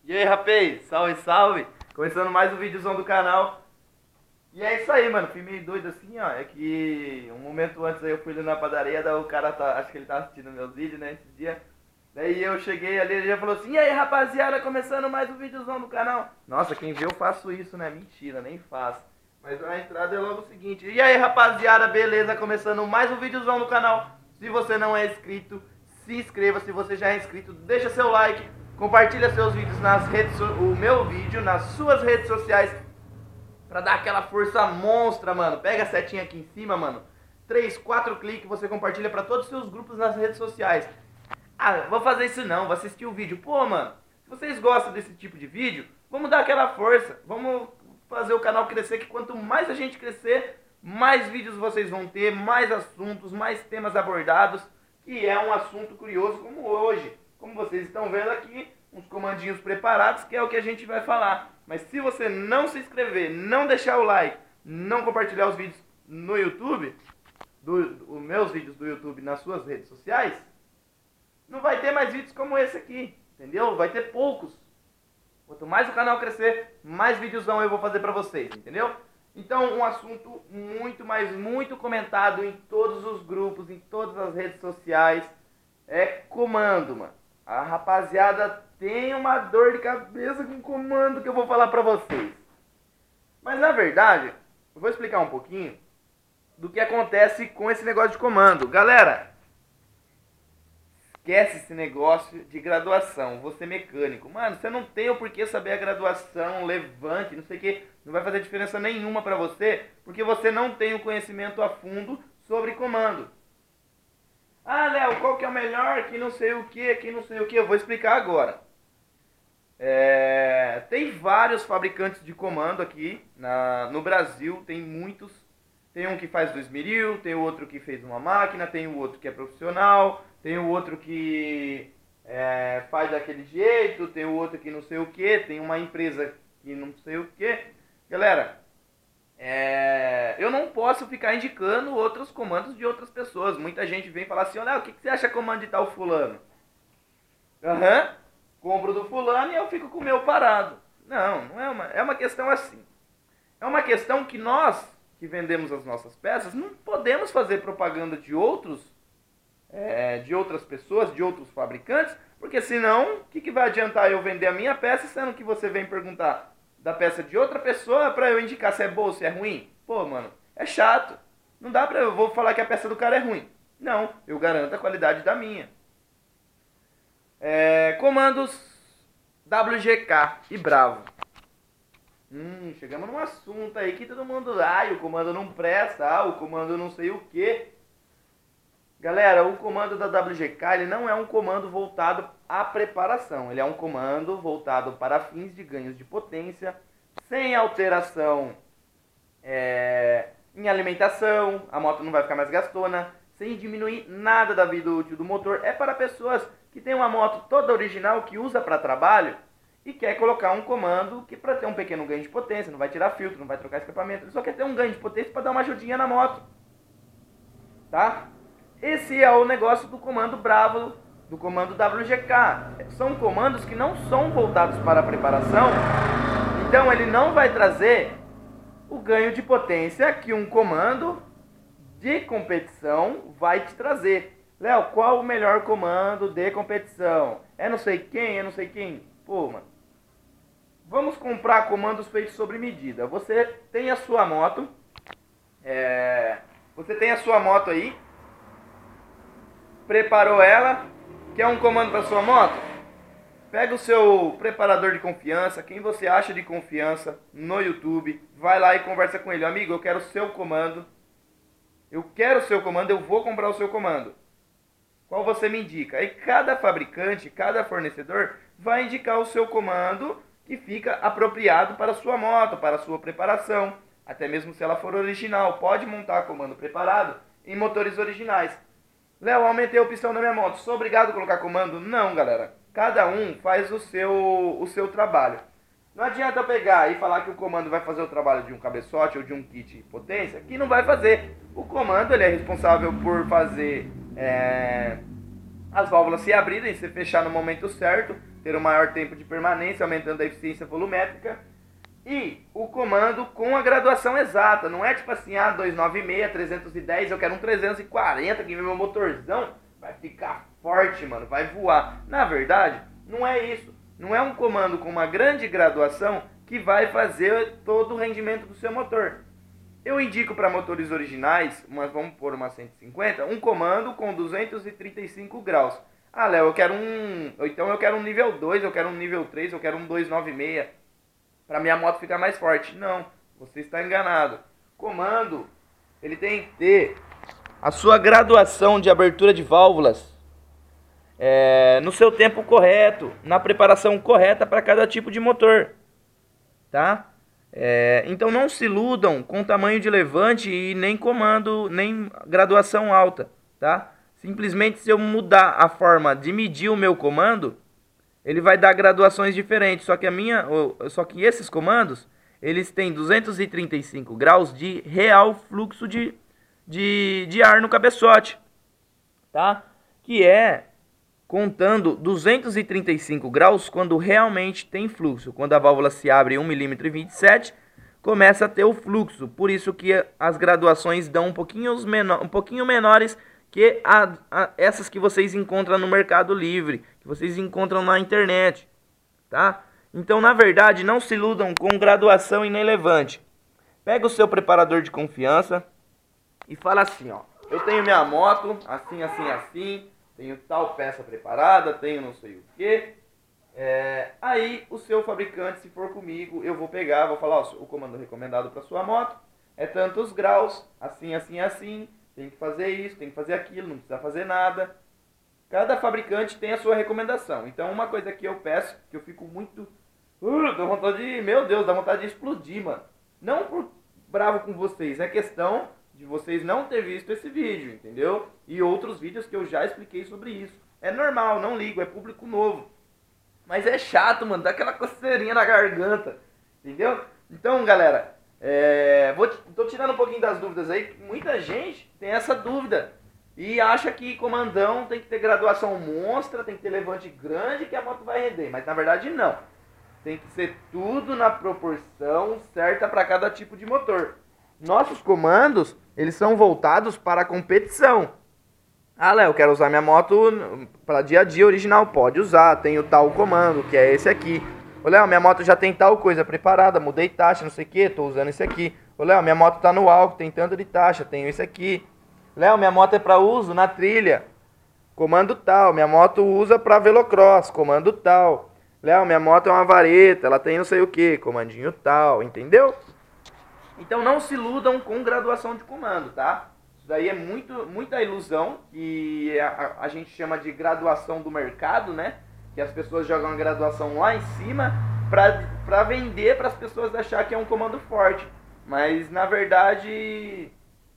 E aí, rapaz, salve, salve! Começando mais um videozão do canal. E é isso aí, mano, fui meio doido assim, ó. É que um momento antes aí eu fui ali na padaria, daí o cara acho que ele tá assistindo meus vídeos, né, esses dias. Daí eu cheguei ali, ele já falou assim: e aí, rapaziada, começando mais um videozão do canal. Nossa, quem vê eu faço isso, né? Mentira, nem faço. Mas a entrada é logo o seguinte: e aí, rapaziada, beleza? Começando mais um videozão do canal. Se você não é inscrito, se inscreva. Se você já é inscrito, deixa seu like, compartilha seus vídeos nas redes, o meu vídeo nas suas redes sociais, pra dar aquela força monstra, mano. Pega a setinha aqui em cima, mano. 3, 4 cliques, você compartilha pra todos os seus grupos nas redes sociais. Ah, vou fazer isso não, vou assistir o vídeo. Pô, mano, se vocês gostam desse tipo de vídeo, vamos dar aquela força. Vamos fazer o canal crescer, que quanto mais a gente crescer, mais vídeos vocês vão ter, mais assuntos, mais temas abordados. E é um assunto curioso como hoje. Como vocês estão vendo aqui, uns comandinhos preparados, que é o que a gente vai falar. Mas se você não se inscrever, não deixar o like, não compartilhar os vídeos no YouTube, os meus vídeos do YouTube nas suas redes sociais, não vai ter mais vídeos como esse aqui, entendeu? Vai ter poucos. Quanto mais o canal crescer, mais videozão eu vou fazer pra vocês, entendeu? Então, um assunto muito comentado em todos os grupos, em todas as redes sociais, é comando, mano. A rapaziada tem uma dor de cabeça com comando que eu vou falar pra vocês. Mas na verdade, eu vou explicar um pouquinho do que acontece com esse negócio de comando. Galera, esquece esse negócio de graduação, você mecânico. Mano, você não tem o porquê saber a graduação, levante, não sei o que. Não vai fazer diferença nenhuma pra você, porque você não tem o conhecimento a fundo sobre comando. Ah, Léo, qual que é o melhor? Que não sei o que. Eu vou explicar agora. Tem vários fabricantes de comando aqui no Brasil, tem muitos. Tem um que faz do esmeril, tem o outro que fez uma máquina, tem o outro que é profissional, tem o outro que faz daquele jeito, tem o outro que não sei o que, tem uma empresa que não sei o que. Galera, eu não posso ficar indicando outros comandos de outras pessoas. Muita gente vem falar assim: olha, o que você acha comando de tal fulano? Aham, compro do fulano e eu fico com o meu parado. Não é uma questão assim. É uma questão que nós, que vendemos as nossas peças, não podemos fazer propaganda de outras pessoas, de outros fabricantes, porque senão, o que vai adiantar eu vender a minha peça, sendo que você vem perguntar da peça de outra pessoa pra eu indicar se é boa ou se é ruim? Pô, mano, é chato. Não dá pra eu vou falar que a peça do cara é ruim. Não, eu garanto a qualidade da minha. Comandos WGK e Bravo. Chegamos num assunto aí que todo mundo, o comando não presta, o comando não sei o que. Galera, o comando da WGK, ele não é um comando voltado à preparação, ele é um comando voltado para fins de ganhos de potência, sem alteração em alimentação, a moto não vai ficar mais gastona, sem diminuir nada da vida útil do motor. É para pessoas que têm uma moto toda original, que usa para trabalho, e quer colocar um comando que para ter um pequeno ganho de potência, não vai tirar filtro, não vai trocar escapamento, ele só quer ter um ganho de potência para dar uma ajudinha na moto. Tá? Esse é o negócio do comando Bravo, do comando WGK. São comandos que não são voltados para a preparação, então ele não vai trazer o ganho de potência que um comando de competição vai te trazer. Léo, qual o melhor comando de competição? É não sei quem? Pô, mano. Vamos comprar comandos feitos sobre medida. Você tem a sua moto. Você tem a sua moto aí. Preparou ela. Quer um comando para sua moto? Pega o seu preparador de confiança, quem você acha de confiança no YouTube. Vai lá e conversa com ele. Amigo, eu quero o seu comando. Eu vou comprar o seu comando. Qual você me indica? Aí cada fabricante, cada fornecedor vai indicar o seu comando que fica apropriado para a sua moto, para a sua preparação. Até mesmo se ela for original, pode montar comando preparado em motores originais. Léo, aumentei a opção da minha moto, sou obrigado a colocar comando? Não, galera. Cada um faz o seu trabalho. Não adianta eu pegar e falar que o comando vai fazer o trabalho de um cabeçote ou de um kit potência, que não vai fazer. O comando ele é responsável por fazer as válvulas se abrirem, se fechar no momento certo, ter um maior tempo de permanência, aumentando a eficiência volumétrica. E o comando com a graduação exata, não é tipo assim, 296, 310, eu quero um 340, que meu motorzão vai ficar forte, mano, vai voar. Na verdade, não é isso. Não é um comando com uma grande graduação que vai fazer todo o rendimento do seu motor. Eu indico para motores originais, vamos pôr uma 150, um comando com 235 graus. Léo, então eu quero um nível 2, eu quero um nível 3, eu quero um 296, para minha moto ficar mais forte. Não, você está enganado. Comando, ele tem que ter a sua graduação de abertura de válvulas no seu tempo correto, na preparação correta para cada tipo de motor, tá? Então não se iludam com tamanho de levante e nem comando, nem graduação alta, tá? Simplesmente se eu mudar a forma de medir o meu comando, ele vai dar graduações diferentes, só que esses comandos, eles têm 235 graus de real fluxo de ar no cabeçote, tá? Que é contando 235 graus quando realmente tem fluxo. Quando a válvula se abre em 1,27 mm, começa a ter o fluxo. Por isso que as graduações dão um pouquinho menores que essas que vocês encontram no Mercado Livre, que vocês encontram na internet, tá? Então, na verdade, não se iludam com graduação e nem levante. Pega o seu preparador de confiança e fala assim, ó: eu tenho minha moto, assim, assim, assim, tenho tal peça preparada, tenho não sei o que. Aí o seu fabricante, se for comigo, eu vou pegar, vou falar, ó, o comando recomendado para sua moto é tantos graus, assim, assim, assim, tem que fazer isso, tem que fazer aquilo, não precisa fazer nada. Cada fabricante tem a sua recomendação. Então uma coisa que eu peço, que eu fico muito... dá vontade de... Meu Deus, dá vontade de explodir, mano. Não por bravo com vocês, é questão de vocês não ter visto esse vídeo, entendeu? E outros vídeos que eu já expliquei sobre isso. É normal, não ligo, é público novo. Mas é chato, mano, dá aquela coceirinha na garganta, entendeu? Então, galera, tô tirando um pouquinho das dúvidas aí, que muita gente tem essa dúvida e acha que comandão tem que ter graduação monstra, tem que ter levante grande que a moto vai render, mas na verdade não. Tem que ser tudo na proporção certa para cada tipo de motor. Nossos comandos, eles são voltados para a competição. Léo, eu quero usar minha moto para dia a dia original. Pode usar, tenho tal comando, que é esse aqui. Léo, minha moto já tem tal coisa preparada, mudei taxa, não sei o que, tô usando esse aqui. Léo, minha moto tá no álcool, tem tanto de taxa, tenho esse aqui. Léo, minha moto é para uso na trilha, comando tal. Minha moto usa para velocross, comando tal. Léo, minha moto é uma vareta, ela tem não sei o que, comandinho tal, entendeu? Então não se iludam com graduação de comando, tá? Isso daí é muita ilusão, que a gente chama de graduação do mercado, né? Que as pessoas jogam a graduação lá em cima pra vender, para as pessoas achar que é um comando forte. Mas na verdade,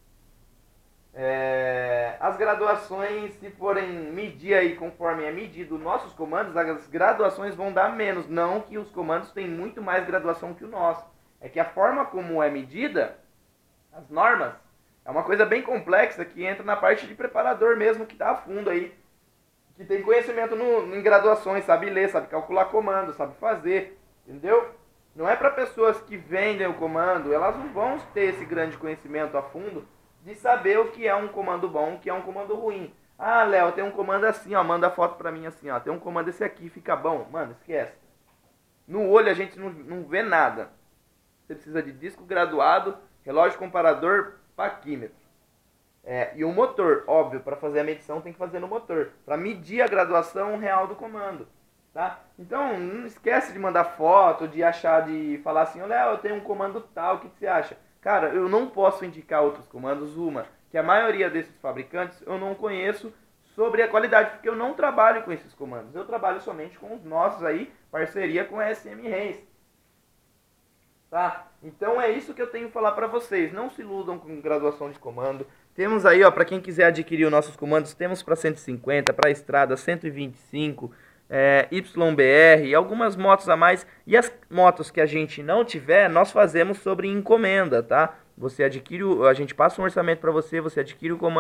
as graduações, se forem medir aí conforme é medido nossos comandos, as graduações vão dar menos. Não que os comandos têm muito mais graduação que o nosso. É que a forma como é medida, as normas, é uma coisa bem complexa que entra na parte de preparador mesmo, que tá a fundo aí, que tem conhecimento em graduações, sabe ler, sabe calcular comando, sabe fazer, entendeu? Não é para pessoas que vendem o comando, elas não vão ter esse grande conhecimento a fundo de saber o que é um comando bom, o que é um comando ruim. Léo, tem um comando assim, ó, manda foto pra mim assim, ó, tem um comando esse aqui, fica bom. Mano, esquece. No olho a gente não vê nada. Você precisa de disco graduado, relógio comparador, paquímetro. E o motor, óbvio, para fazer a medição tem que fazer no motor, para medir a graduação real do comando, tá? Então, não esquece de mandar foto, de falar assim, Léo, eu tenho um comando tal, o que você acha? Cara, eu não posso indicar outros comandos, que a maioria desses fabricantes eu não conheço sobre a qualidade, porque eu não trabalho com esses comandos, eu trabalho somente com os nossos aí, parceria com a SM Race. Tá? Então é isso que eu tenho que falar para vocês. Não se iludam com graduação de comando. Temos aí, ó, para quem quiser adquirir os nossos comandos, temos para 150, para estrada 125, YBR e algumas motos a mais. E as motos que a gente não tiver, nós fazemos sobre encomenda, tá? Você adquire, a gente passa um orçamento para você, você adquire o comando,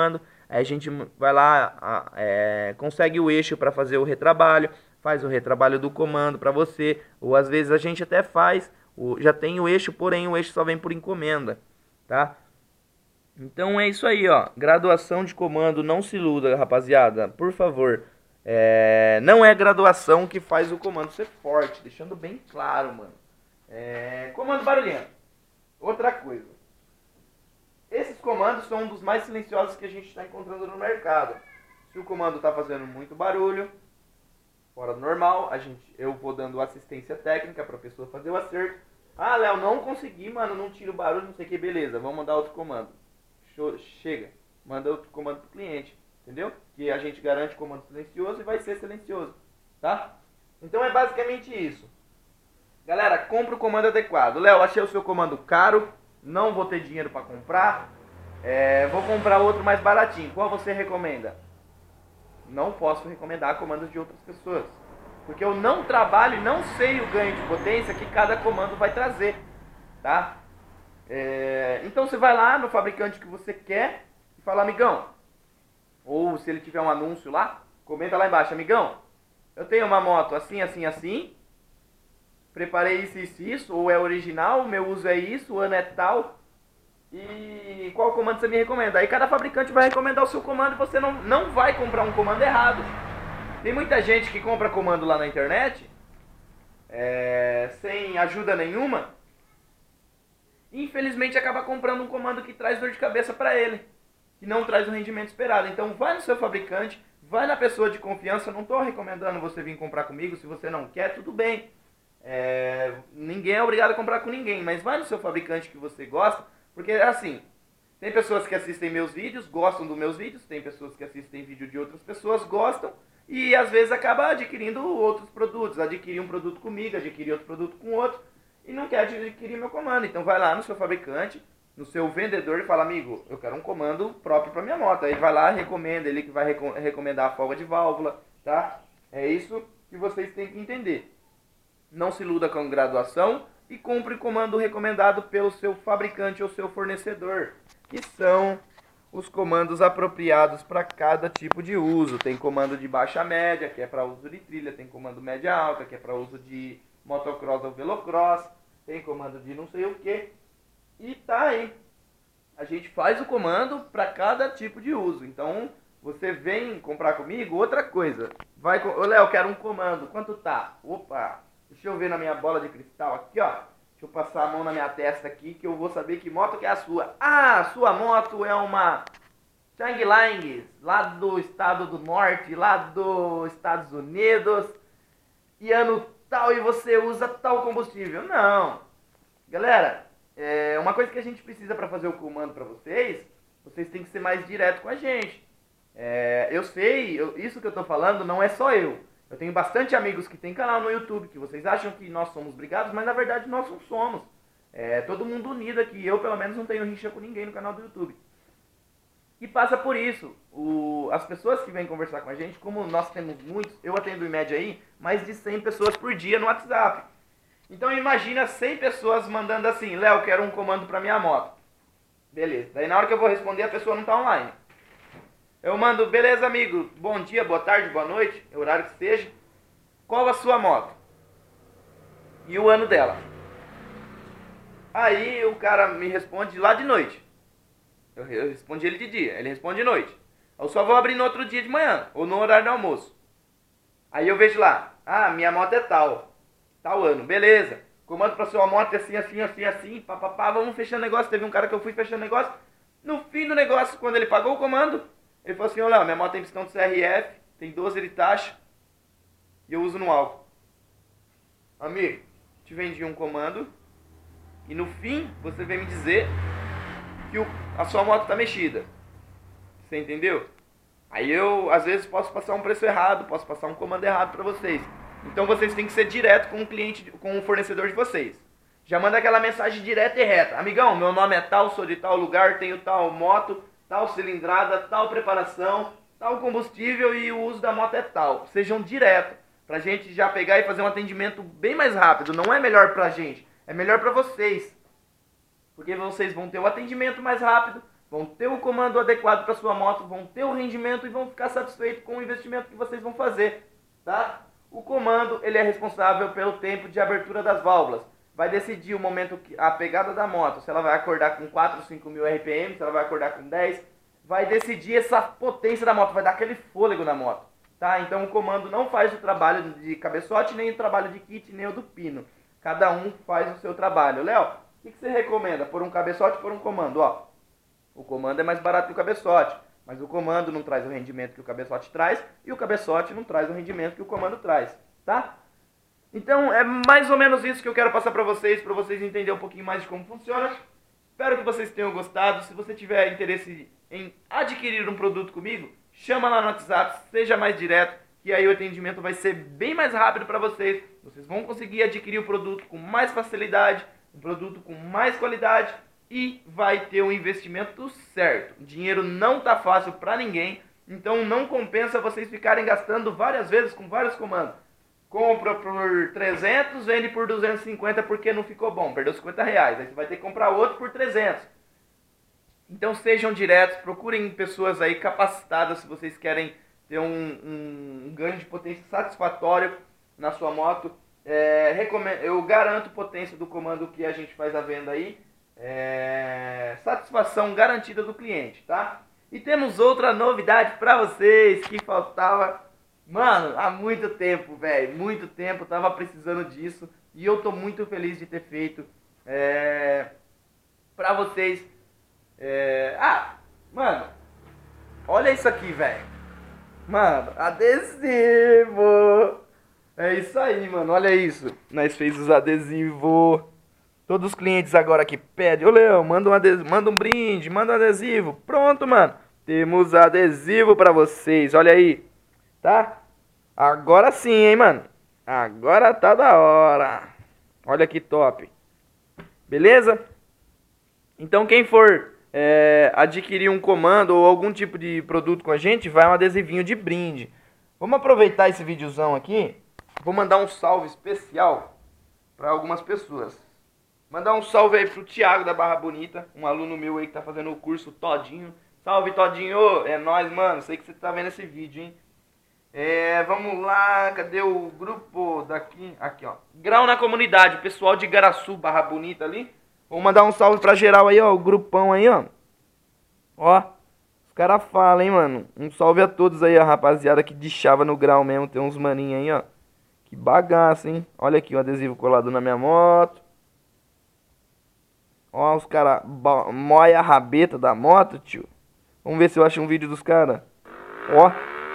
aí a gente vai lá, consegue o eixo para fazer o retrabalho, faz o retrabalho do comando para você, ou às vezes a gente até faz, já tem o eixo, porém o eixo só vem por encomenda, tá? Então é isso aí, ó. Graduação de comando, não se iluda, rapaziada. Por favor. Não é graduação que faz o comando ser forte. Deixando bem claro, mano. Comando barulhento. Outra coisa. Esses comandos são um dos mais silenciosos que a gente está encontrando no mercado. Se o comando está fazendo muito barulho, fora do normal, eu vou dando assistência técnica para a pessoa fazer o acerto. Ah, Léo, não consegui, mano. Não tira o barulho, não sei o que. Beleza, vamos mandar outro comando. Chega, manda outro comando pro cliente, entendeu? Que a gente garante comando silencioso e vai ser silencioso, tá? Então é basicamente isso. Galera, compra o comando adequado. Léo, achei o seu comando caro, não vou ter dinheiro para comprar, vou comprar outro mais baratinho. Qual você recomenda? Não posso recomendar comandos de outras pessoas, porque eu não trabalho e não sei o ganho de potência que cada comando vai trazer, tá? Então você vai lá no fabricante que você quer e fala, amigão, ou se ele tiver um anúncio lá, comenta lá embaixo, amigão, eu tenho uma moto assim, assim, assim, preparei isso, ou é original, meu uso é isso, o ano é tal, e qual comando você me recomenda? Aí cada fabricante vai recomendar o seu comando e você não vai comprar um comando errado. Tem muita gente que compra comando lá na internet, sem ajuda nenhuma, infelizmente acaba comprando um comando que traz dor de cabeça para ele, que não traz o rendimento esperado. Então vai no seu fabricante, vai na pessoa de confiança. Eu não estou recomendando você vir comprar comigo. Se você não quer, tudo bem, ninguém é obrigado a comprar com ninguém, mas vai no seu fabricante que você gosta, porque assim, tem pessoas que assistem meus vídeos, gostam dos meus vídeos, tem pessoas que assistem vídeo de outras pessoas, gostam, e às vezes acaba adquirindo outros produtos, adquirir um produto comigo, adquirir outro produto com outro, e não quer adquirir meu comando. Então vai lá no seu fabricante, no seu vendedor e fala, amigo, eu quero um comando próprio para minha moto. Aí vai lá, recomenda, ele que vai recomendar a folga de válvula, tá? É isso que vocês têm que entender. Não se iluda com graduação e compre comando recomendado pelo seu fabricante ou seu fornecedor, que são os comandos apropriados para cada tipo de uso. Tem comando de baixa média, que é para uso de trilha, tem comando média alta, que é para uso de motocross ou velocross, tem comando de não sei o que, e tá aí. A gente faz o comando para cada tipo de uso. Então, você vem comprar comigo, outra coisa. Ô Léo, eu quero um comando, quanto tá? Opa, deixa eu ver na minha bola de cristal aqui, ó. Deixa eu passar a mão na minha testa aqui, que eu vou saber que moto que é a sua. Ah, a sua moto é uma Changeling, lá do estado do norte, lá dos Estados Unidos, e ano tal, e você usa tal combustível. Não. Galera, uma coisa que a gente precisa para fazer o comando para vocês têm que ser mais direto com a gente. Eu sei, isso que eu tô falando não é só eu. Eu tenho bastante amigos que tem canal no YouTube, que vocês acham que nós somos brigados, mas na verdade nós não somos. Todo mundo unido aqui. Eu, pelo menos, não tenho rixa com ninguém no canal do YouTube. E passa por isso. As pessoas que vêm conversar com a gente, como nós temos muitos, eu atendo em média aí mais de 100 pessoas por dia no WhatsApp. Então imagina 100 pessoas mandando assim, Léo, quero um comando para minha moto. Beleza. Daí na hora que eu vou responder, a pessoa não está online. Eu mando, beleza amigo, bom dia, boa tarde, boa noite, horário que seja. Qual a sua moto? E o ano dela. Aí o cara me responde lá de noite. Eu respondi ele de dia, ele responde de noite. Eu só vou abrir no outro dia de manhã, ou no horário do almoço. Aí eu vejo lá, minha moto é tal ano, beleza. Comando pra sua moto é assim, assim, assim, assim, papapá, vamos fechando negócio. Teve um cara que eu fui fechando negócio. No fim do negócio, quando ele pagou o comando, ele falou assim, ô Léo, minha moto tem pistão de CRF, tem 12 de taxa, e eu uso no álcool. Amigo, te vendi um comando, e no fim, você vem me dizer que a sua moto tá mexida. Você entendeu? Aí eu, às vezes, posso passar um preço errado, posso passar um comando errado pra vocês. Então vocês têm que ser direto com o cliente, com o fornecedor de vocês. Já manda aquela mensagem direta e reta. Amigão, meu nome é tal, sou de tal lugar, tenho tal moto, tal cilindrada, tal preparação, tal combustível e o uso da moto é tal. Sejam diretos, pra gente já pegar e fazer um atendimento bem mais rápido. Não é melhor pra gente, é melhor pra vocês. Porque vocês vão ter um atendimento mais rápido, vão ter o comando adequado para sua moto, vão ter o rendimento e vão ficar satisfeitos com o investimento que vocês vão fazer, tá? O comando, ele é responsável pelo tempo de abertura das válvulas. Vai decidir o momento, a pegada da moto, se ela vai acordar com 4 ou 5 mil RPM, se ela vai acordar com 10, vai decidir essa potência da moto, vai dar aquele fôlego na moto, tá? Então o comando não faz o trabalho de cabeçote, nem o trabalho de kit, nem o do pino. Cada um faz o seu trabalho. Léo, o que você recomenda? Por um cabeçote ou por um comando? Ó, o comando é mais barato que o cabeçote, mas o comando não traz o rendimento que o cabeçote traz e o cabeçote não traz o rendimento que o comando traz, tá? Então é mais ou menos isso que eu quero passar para vocês entenderem um pouquinho mais de como funciona. Espero que vocês tenham gostado. Se você tiver interesse em adquirir um produto comigo, chama lá no WhatsApp, seja mais direto, que aí o atendimento vai ser bem mais rápido para vocês. Vocês vão conseguir adquirir o produto com mais facilidade, um produto com mais qualidade e vai ter um investimento certo. O dinheiro não tá fácil para ninguém, então não compensa vocês ficarem gastando várias vezes com vários comandos. Compra por 300, vende por 250 porque não ficou bom, perdeu 50 reais. Aí você vai ter que comprar outro por 300. Então sejam diretos, procurem pessoas aí capacitadas se vocês querem ter um ganho de potência satisfatório na sua moto. Eu garanto potência do comando que a gente faz a venda aí. Satisfação garantida do cliente, tá? E temos outra novidade pra vocês que faltava, mano, há muito tempo, velho, muito tempo, tava precisando disso e eu tô muito feliz de ter feito pra vocês. Mano, olha isso aqui, velho. Mano, adesivo. É isso aí, mano, olha isso. Nós fez os adesivos. Todos os clientes agora que pedem, ô Leão, manda um brinde, manda um adesivo. Pronto, mano. Temos adesivo pra vocês, olha aí. Tá? Agora sim, hein, mano. Agora tá da hora. Olha que top. Beleza? Então quem for adquirir um comando ou algum tipo de produto com a gente, vai um adesivinho de brinde. Vamos aproveitar esse videozão aqui. Vou mandar um salve especial para algumas pessoas. Mandar um salve aí pro Thiago da Barra Bonita, um aluno meu aí que tá fazendo o curso Todinho. Salve, Todinho! É nóis, mano. Sei que você tá vendo esse vídeo, hein? Vamos lá, cadê o grupo daqui? Aqui, ó. Grau na comunidade, o pessoal de Igaraçu, Barra Bonita ali. Vou mandar um salve pra geral aí, ó, o grupão aí, ó. Ó, os caras falam, hein, mano. Um salve a todos aí, a rapaziada que deixava no grau mesmo. Tem uns maninhos aí, ó. Que bagaço, hein. Olha aqui o adesivo colado na minha moto. Ó, os caras moia a rabeta da moto, tio. Vamos ver se eu acho um vídeo dos caras. Ó.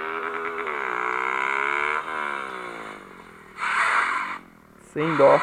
Sem dó.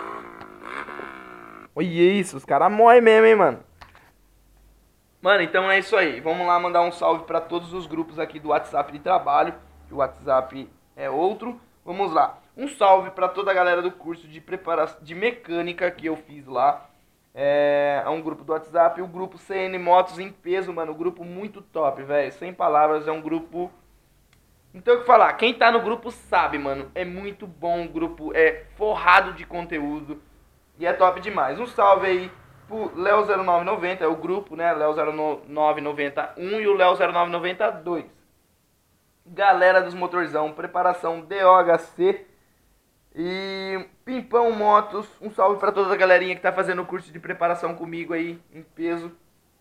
Olha isso, os caras moem mesmo, hein, mano. Mano, então é isso aí. Vamos lá mandar um salve pra todos os grupos aqui do WhatsApp de trabalho. Que o WhatsApp é outro. Vamos lá. Um salve pra toda a galera do curso de preparação de mecânica que eu fiz lá. É um grupo do WhatsApp, o grupo CN Motos em Peso, mano. Um grupo muito top, velho. Sem palavras, é um grupo... Não tem o que falar. Quem tá no grupo sabe, mano. É muito bom o grupo. É forrado de conteúdo. E é top demais. Um salve aí pro Léo 0990, é o grupo, né? Léo 0991 e o Léo 0992. Galera dos motorzão, preparação DOHC e Pimpão Motos. Um salve pra toda a galerinha que tá fazendo o curso de preparação comigo aí, em peso.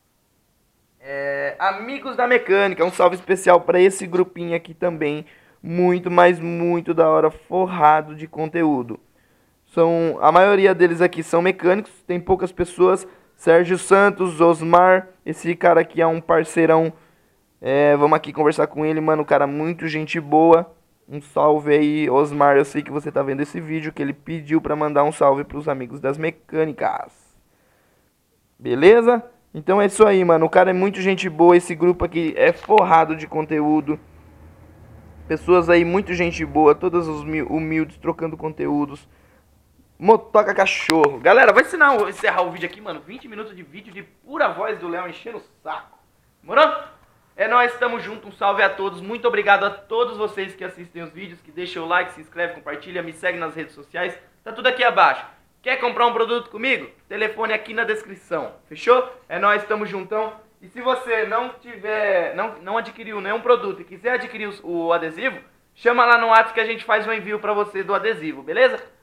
Amigos da Mecânica, um salve especial pra esse grupinho aqui também. Muito, mas muito da hora, forrado de conteúdo. A maioria deles aqui são mecânicos, tem poucas pessoas. Sérgio Santos, Osmar, esse cara aqui é um parceirão. Vamos aqui conversar com ele, mano, cara muito gente boa. Um salve aí, Osmar, eu sei que você tá vendo esse vídeo, que ele pediu pra mandar um salve pros amigos das mecânicas. Beleza? Então é isso aí, mano, o cara é muito gente boa, esse grupo aqui é forrado de conteúdo. Pessoas aí, muito gente boa, todas os humildes, trocando conteúdos. Motoca cachorro. Galera, vou encerrar o vídeo aqui, mano. 20 minutos de vídeo de pura voz do Léo enchendo o saco. Morou? É nóis, tamo junto. Um salve a todos. Muito obrigado a todos vocês que assistem os vídeos, que deixam o like, se inscreve, compartilha, me segue nas redes sociais. Tá tudo aqui abaixo. Quer comprar um produto comigo? Telefone aqui na descrição. Fechou? É nóis, tamo juntão. E se você não tiver, não adquiriu nenhum produto e quiser adquirir o adesivo, chama lá no WhatsApp que a gente faz um envio pra você do adesivo, beleza?